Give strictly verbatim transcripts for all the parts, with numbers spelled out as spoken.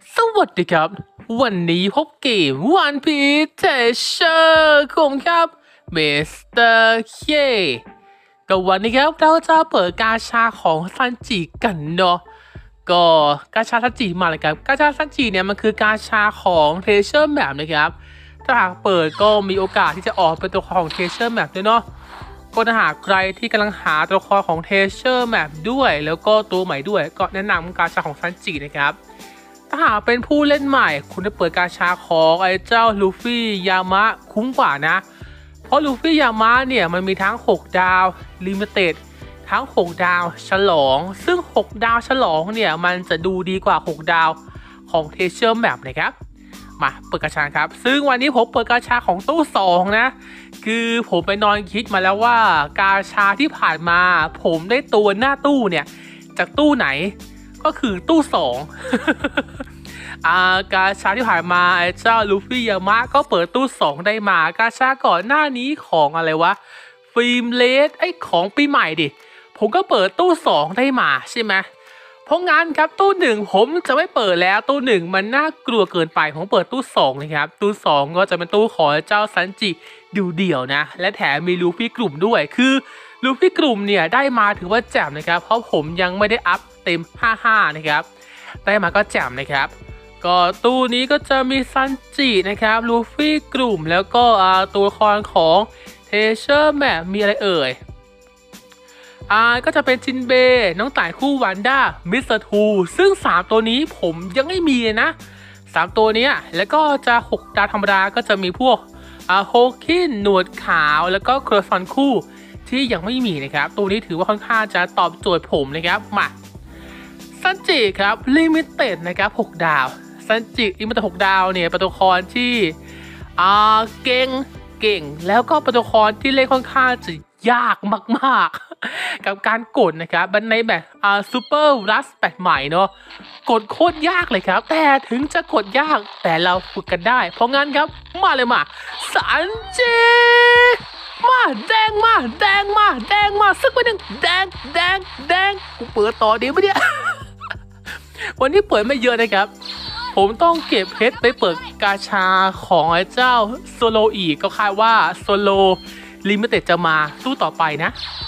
สวัสดีครับวันนี้พบเกม One Piece Treasure ของครับเมสเตอร์เคก็วันนี้ครับเราจะเปิดกาชาของซันจิกันเนาะก็กาชาซันจิมาเลยครับกาชาซันจิเนี่ยมันคือกาชาของ Treasure Map นะครับถ้าหากเปิดก็มีโอกาสที่จะออกเป็นตัวของ Treasure Map ด้วยเนาะก็ถ้าหากใครที่กำลังหาตัวละครของ Treasure Map ด้วยแล้วก็ตัวใหม่ด้วยก็แนะนำกาชาของซันจินะครับถ้าหากเป็นผู้เล่นใหม่คุณจะเปิดกาชาของไอ้เจ้าลูฟี่ยามะคุ้มกว่านะเพราะลูฟี่ยามะเนี่ยมันมีทั้งหกดาวลิมิเต็ดทั้งหกดาวฉลองซึ่งหกดาวฉลองเนี่ยมันจะดูดีกว่าหกดาวของเทเชอร์แมปนะครับมาเปิดกาชาครับซึ่งวันนี้ผมเปิดกาชาของตู้สองนะคือผมไปนอนคิดมาแล้วว่ากาชาที่ผ่านมาผมได้ตัวหน้าตู้เนี่ยจากตู้ไหนก็คือตู้สอง อากาชาที่ผ่านมาไอ้เจ้าลูฟี่ยามะก็เปิดตู้สองได้มากาชาก่อนหน้านี้ของอะไรวะฟิล์มเลสไอ้ของปีใหม่ดิผมก็เปิดตู้สองได้มาใช่ไหมเพราะงั้นครับตู้หนึ่งผมจะไม่เปิดแล้วตู้หนึ่งมันน่ากลัวเกินไปผมเปิดตู้สองเลยครับตู้สองก็จะเป็นตู้ของเจ้าซันจิเดี่ยวๆนะและแถมมีลูฟี่กลุ่มด้วยคือลูฟี่กลุ่มเนี่ยได้มาถือว่าแจ่มนะครับเพราะผมยังไม่ได้อัพเต็มห้าสิบห้านะครับได้มาก็แจ่มนะครับก็ตู้นี้ก็จะมีซันจินะครับลูฟี่กลุ่มแล้วก็ตัวละครของเทเชอร์แมปมีอะไรเอ่ยอ่าก็จะเป็นจินเบน้องต่ายคู่วันด้ามิสเตอร์ทูซึ่งสามตัวนี้ผมยังไม่มีนะสามตัวนี้แล้วก็จะหกดาวธรรมดาก็จะมีพวกอ่าโฮคินหนวดขาวแล้วก็เคอร์ซอนคู่ที่ยังไม่มีนะครับตัวนี้ถือว่าค่อนข้างจะตอบโจทย์ผมนะครับมาซันจิครับลิมิเต็ดนะครับหกดาวซันจิลิมิเต็ดหกดาวเนี่ยเป็นตัวละครที่อ่าเก่งเก่งแล้วก็เป็นตัวละครที่เล่นค่อนข้างจะยากมากๆกับการกดนะครับบันในแบบอ่าซูเปอร์รัสแบบใหม่เนาะกดโคตรยากเลยครับแต่ถึงจะกดยากแต่เราฝึกกันได้เพราะงั้นครับมาเลยมาซันจิมาแดงมาแดงมาแดงมาสักวันหนึ่งแดงแดงแดงกูเปิดต่อดีไหมเนี่ย วันนี้เปิดไม่เยอะนะครับผมต้องเก็บเพชรไปเปิดกาชาของไอ้เจ้าโซโลอีกก็คาดว่าโซโลลิมิเต็ดจะมาตู้ต่อไปนะ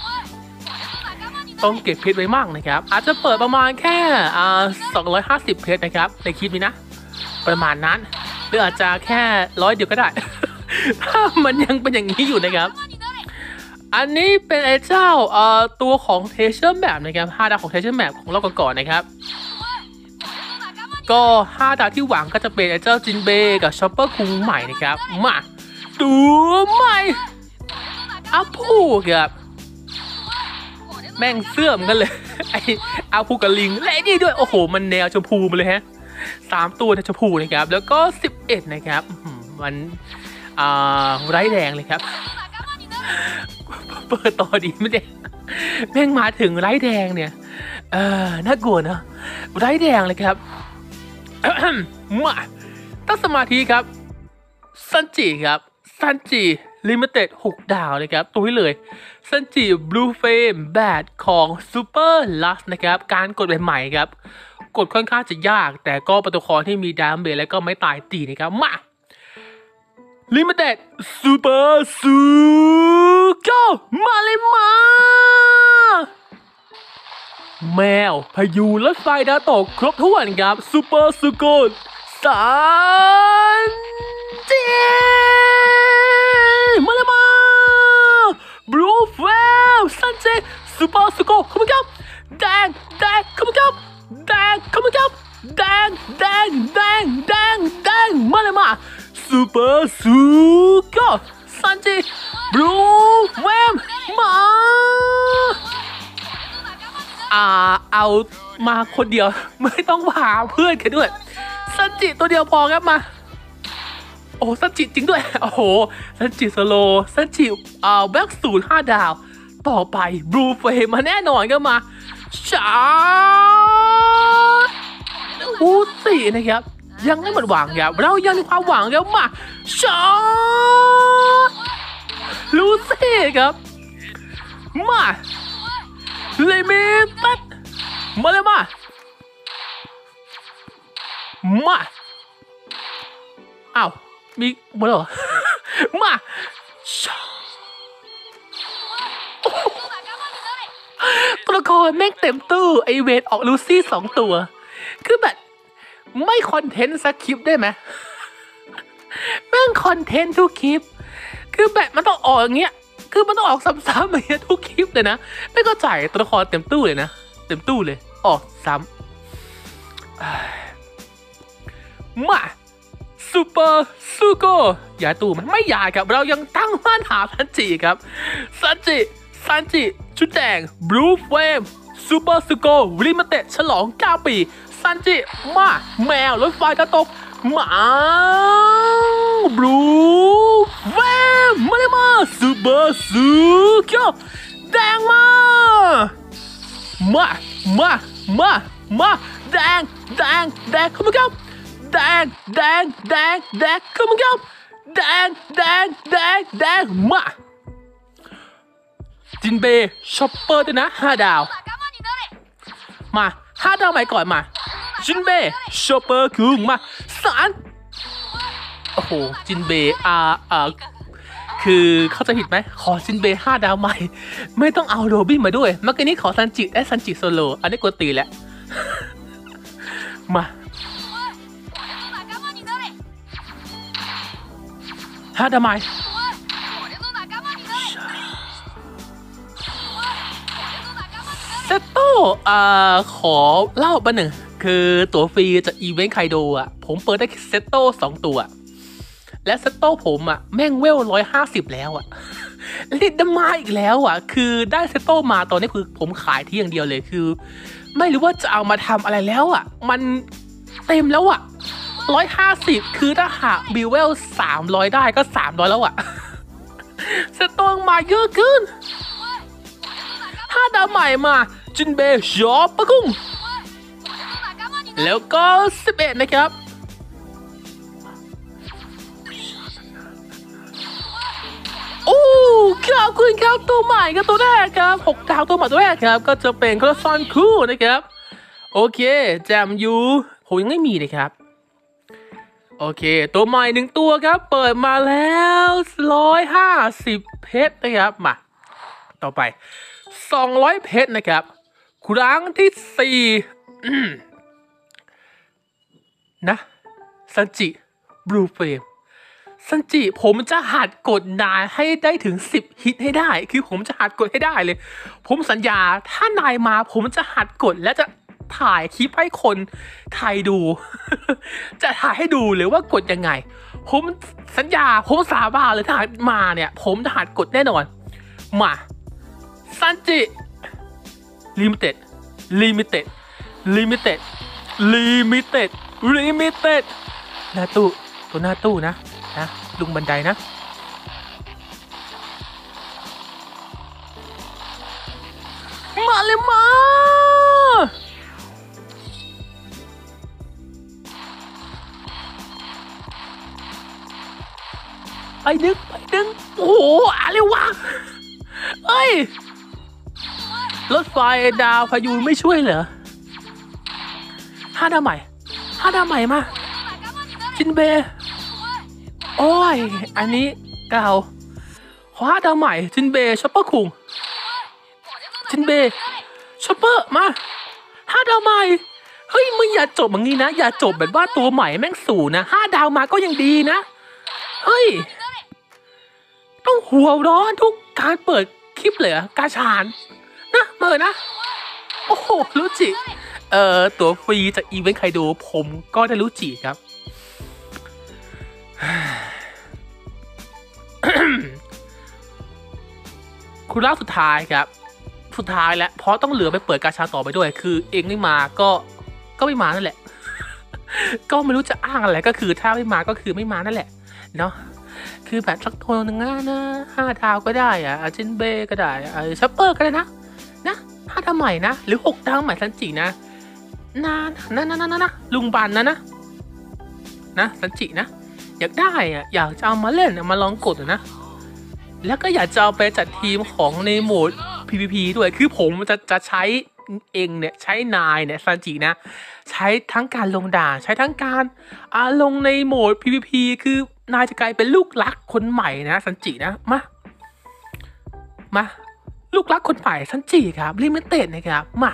ต้องเก็บเพชรไว้มากนะครับอาจจะเปิดประมาณแค่อ่าสองร้อยห้าสิบเพชรนะครับในคลิปนี้นะประมาณนั้นหรืออาจจะแค่ร้อยเดียวก็ได้ ถ้ามันยังเป็นอย่างนี้อยู่นะครับอันนี้เป็นไอ้เจ้าเอ่อตัวของเทเชอร์แมปนะครับห้าดาวของเทเชอร์แมปของเราก่อนๆนะครับก็ห้าดาวที่หวังก็จะเป็นไอ้เจ้าจินเบกับชอปเปอร์คุงใหม่นะครับมาตัวใหม่อาพูครับแม่งเสื่อมกันเลยไอ้อาพูกับลิงและนี่ด้วยโอ้โหมันแนวชมพูมาเลยฮะสามตัวในชมพูนะครับแล้วก็สิบเอ็ดนะครับมันอ่าไร้แรงเลยครับเปิดต่อดีไม่ได้แม่งมาถึงไร้แดงเนี่ยเออน่ากลัวนะไร้แดงเลยครับมาตั้งสมาธิครับซันจิครับซันจิลิมิเต็ดหกดาวเลยครับตัวนี้เลยซันจิบลูเฟมแบดของซูเปอร์ลัสนะครับการกดใหม่ครับกดค่อนข้างจะยากแต่ก็เป็นตัวละครที่มีดาเมจและก็ไม่ตายตีนะครับมาลิมิเต็ดซูเปอร์ซูก็มาเลยมาแมวพายุรถไฟดาวตกครบถ้วนครับซูเปอร์ซูโกนซันจิมาเลยมาบลูเฟลซันจิซูเปอร์ซูโกเข้ามาครับแดงแดงเข้ามาครับแดงเข้ามาครับแดงแดงแดงแดงแดงมาเลยมาซูเปอร์ซูโกซันจิบลูเฟลมาอ่าเอามาคนเดียวไม่ต้องพาเพื่อนกันด้วยซันจิตัวเดียวพอครับมาโอ้ซันจิจริงด้วยโอ้โหซันจิสโลซันจิอ่าแบ็กศูนย์ห้าดาวต่อไปบลูเฟมมาแน่นอนก็มาชาอูตินะครับยังไม่หมดหวังครับเรายังมีความหวังครับมาชาลูซี่ครับมาลิมิเต็ดมาเลยมามาอ้าวมีหมดเหรอ มาตัวละครแม่งเต็มตู้ไอเวทออกลูซี่สองตัวคือแบบไม่คอนเทนต์สักคลิปได้ไหมแม่งคอนเทนต์ทุกคลิปคือแบบมันต้องออกอย่างเงี้ยคือมันต้องออกซ้ำๆอย่างเงี้ยทุกคลิปเลยนะไม่ก็จ่ายตัวละครเต็มตู้เลยนะเต็มตู้เลยออกซ้ำมาซูเปอร์ซูโกย้ายตู้ไหมไม่ย้ายครับเรายังตั้งมั่นหาซันจิครับซันจิซันจิชุดแดงบลูเฟมซูเปอร์ซูโกลิมิเต็ดฉลองเก้าปีซันจิมาแมวรถไฟจะตกมาบลูเฟมมาเลยมาซูเปอร์ซูโกแดงมามามามามาแดงแดงแดงเข้ามาครับแดงแดงแดงแดงเข้ามาครับแดงแดงแดงแดงมาจินเบย์ช็อปเปอร์ด้วยนะห้าดาวมาห้าดาวใหม่ก่อนมาจินเบย์ช็อปเปอร์คือมาสารโอ้โหจินเบย์อ่าอ่าคือเขาจะผิดไหมขอจินเบย์ห้าดาวใหม่ไม่ต้องเอาโรบินมาด้วยเมื่อกี้นี้ขอซันจิได้ซันจิโซโลอันนี้กดตีแล้วมาห้าดาวใหม่เซตโต้อ่าขอเล่าบ้างหนึ่งคือตั๋วฟรีจากอีเวนต์ไคโดอ่ะผมเปิดได้เซตโต้สองตัวและเซตโต้ผมอ่ะแม่งเวลร้อยห้าสิบแล้วอ่ะลิดดมาอีกแล้วอ่ะคือได้เซตโต้มาตอนนี้คือผมขายที่อย่างเดียวเลยคือไม่รู้ว่าจะเอามาทำอะไรแล้วอ่ะมันเต็มแล้วอ่ะร้อยห้าสิบคือถ้าหากบิวเวลสามร้อยได้ก็สามร้อยแล้วอ่ะเซตโต้มาเยอะขึ้นห้าดาวใหม่มาจินเบย์ชอปปะกุ้งแล้วก็สิบเอ็ดนะครับโอ้ขอบคุณครับตัวใหม่ก็ตัวแรกครับหกดาวตัวใหม่ตัวแรกครับก็จะเป็นคอร์ซอนคู่นะครับโอเคแจมยูผมยังไม่มีเลยครับโอเคตัวใหม่หนึ่งตัวครับเปิดมาแล้วร้อยห้าสิบเพชรนะครับมาต่อไปสองร้อยเพชรนะครับครั้งที่สี่นะซันจิบลูเฟมซันจิผมจะหัดกดนายให้ได้ถึงสิบฮิตให้ได้คือผมจะหัดกดให้ได้เลยผมสัญญาถ้านายมาผมจะหัดกดและจะถ่ายคลิปให้คนไทยดู จะถ่ายให้ดูเลยว่ากดยังไงผมสัญญาผมสาบานเลยถ้ามาเนี่ยผมจะหัดกดแน่นอนมาซันจิลิมิเต็ดลิมิเต็ดลิมิเต็ดลิมิเต็ดลิมิเต็ดหน้าตู้ตัวหน้าตู้นะนะลุงบันไดนะมาเลยมาไปดึงไปดึงโอ้โหอะไรวะเอ้ยรถไฟดาวพายุไม่ช่วยเหรอห้าดาวใหม่ห้าดาวใหม่มาจินเบย์โอ้ยอันนี้เก่าขอห้าดาวใหม่จินเบย์ช็อปเปอร์คุงจินเบย์ช็อปเปอร์มาห้าดาวใหม่เฮ้ยมึงอย่าจบอย่างนี้นะอย่าจบแบบว่าตัวใหม่แม่งสูนะห้าดาวมาก็ยังดีนะเฮ้ยต้องหัวร้อนทุกการเปิดคลิปเลยกาชานนะเปิดนะโอ้โหรู้จิเอ่อตัวฟรีจากอีเวนต์ไคโดผมก็ได้รู้จิครับ คุณล่าสุดท้ายครับสุดท้ายแล้วเพราะต้องเหลือไปเปิดกาชาต่อไปด้วยคือเองไม่มาก็ก็ไม่มานั่นแหละ ก็ไม่รู้จะอ้างอะไรก็คือถ้าไม่มาก็คือไม่มานั่นแหละเนาะคือแบบสักตัวหนึ่งนะนะห้าดาวก็ได้อะจินเบก็ได้อะชัปเปอร์ก็ได้นะนะห้าดาวใหม่นะหรือหกดาวใหม่ซันจินะนะนะนะนะนะลุงบันนะนะนะซันจินะอยากได้อะอยากจะเอามาเล่นมาลองกดนะแล้วก็อยากจะเอาไปจัดทีมของในโหมด พี วี พี ด้วยคือผมจะจะใช้เองเนี่ยใช้นายเนี่ยซันจินะใช้ทั้งการลงด่านใช้ทั้งการอาลงในโหมด พี วี พี คือนายจะกลายเป็นลูกรักคนใหม่นะซันจินะมามาลูกรักคนใหม่ซันจิครับลิมิเต็ดนะครับมา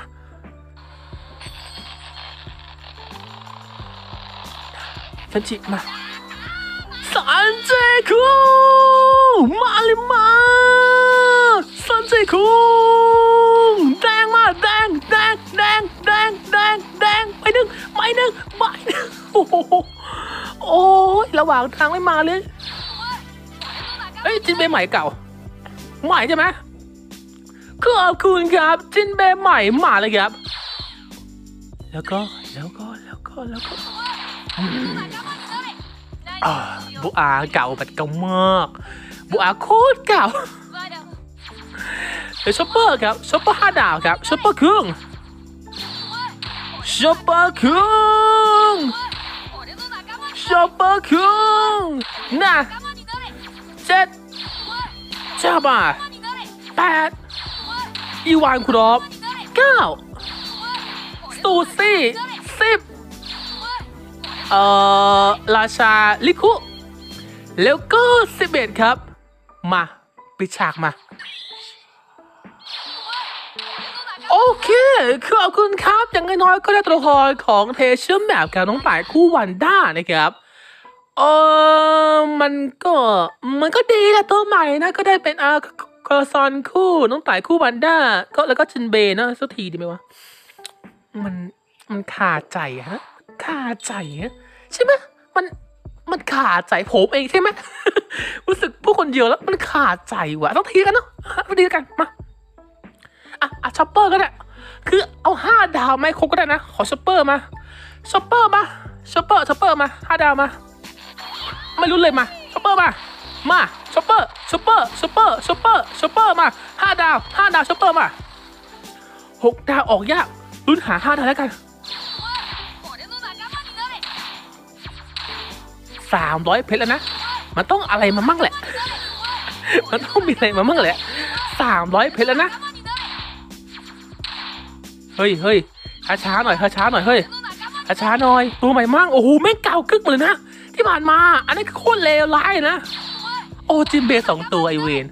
ซันจิมาซันจิคุงมาเลยมาซันจิคุงแดงมาแดงแดงแดงแดงแดงแดงไปหนึ่งไปหนึ่งไปหนึ่งโอ้โหโอ้ยระหว่างทางไม่มาเลยเอ้ยจินเบใหม่เก่าใหม่ใช่ไหมขอบคุณครับจินเบใหม่มาเลยครับแล้วก็แล้วก็แล้วก็แล้วก็บุอาเก่าแบบเก่ามากบุอาโคตรเก่าเดี๋ยวช็อปเปอร์ครับช็อปเปอร์ห้าดาวครับช็อปเปอร์ครึ่งช็อปเปอร์ครึ่งช็อปเปอร์ครึ่งน่ะเจ็ดเจ้าบ่าแปดอีวานคุรอบเก้าซูซี่สิบเอ่อราชาลิคุแล้วก็สิบเอ็ดครับมาปิดฉากมาโอเคขอบคุณครับอย่างน้อยก็ได้ตัวละครของเทเชอร์แมปกับน้องป่ายคู่วันด้านะครับเออมันก็มันก็ดีนะตัวใหม่นะก็ได้เป็นอาคอซอนคู่น้องป่ายคู่วันด้าก็แล้วก็จินเบย์นะสักทีดีไหมวะมันมันขาดใจฮะขาดใจฮะใช่ไหมมันมันขาดใจผมเองใช่ไหม รู้สึกผู้คนเดียวแล้วมันขาดใจว่ะต้องทีกันเนาะต้องทีกันมาอ่ะอ่ะช็อปเปอร์ก็ได้คือเอาห้าดาวไม่ครบก็ได้นะขอช็อปเปอร์มาช็อปเปอร์มาช็อปเปอร์ช็อปเปอร์มาห้าดาวมาไม่รู้เลยมาช็อปเปอร์มามาช็อปเปอร์ช็อปเปอร์ช็อปเปอร์ช็อปเปอร์ช็อปเปอร์มาห้าดาวห้าดาวช็อปเปอร์มาหกดาวออกยากลุ้นหาห้าดาวแล้วกันสามร้อยเพชรแล้วนะมันต้องอะไรมามั่งแหละมันต้องมีอะไรมามั่งแหละสามร้อยเพชรแล้วนะเฮ้ยเฮ้ยช้าช้าหน่อยช้าช้าหน่อยเฮ้ยช้าช้าหน่อยตัวใหม่มั่งโอ้โหแม่งเก่ากึกเลยนะที่ผ่านมาอันนี้โคตรเลวร้ายนะโอ้จิมเบสสองตัวไอเวน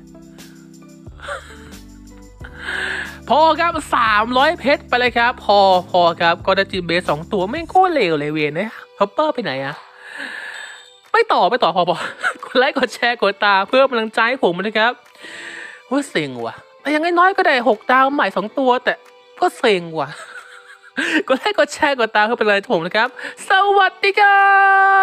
พอครับสามร้อยเพชรไปเลยครับพอพอครับก็ได้จิมเบสสองตัวแม่งโคตรเลวเลยเวนนะฮอปเปอร์ไปไหนอะไม่ต่อไม่ต่อพอพอกดไลค์กดแชร์กดตามเพื่อกำลังใจให้ผมนะครับว่าเซ็งว่ะแต่ยังน้อยก็ได้หกดาวใหม่สองตัวแต่ก็เซ็งว่ะกดไลค์กดแชร์กดตามเพื่อเป็นกำลังใจให้ผมนะครับสวัสดีครับ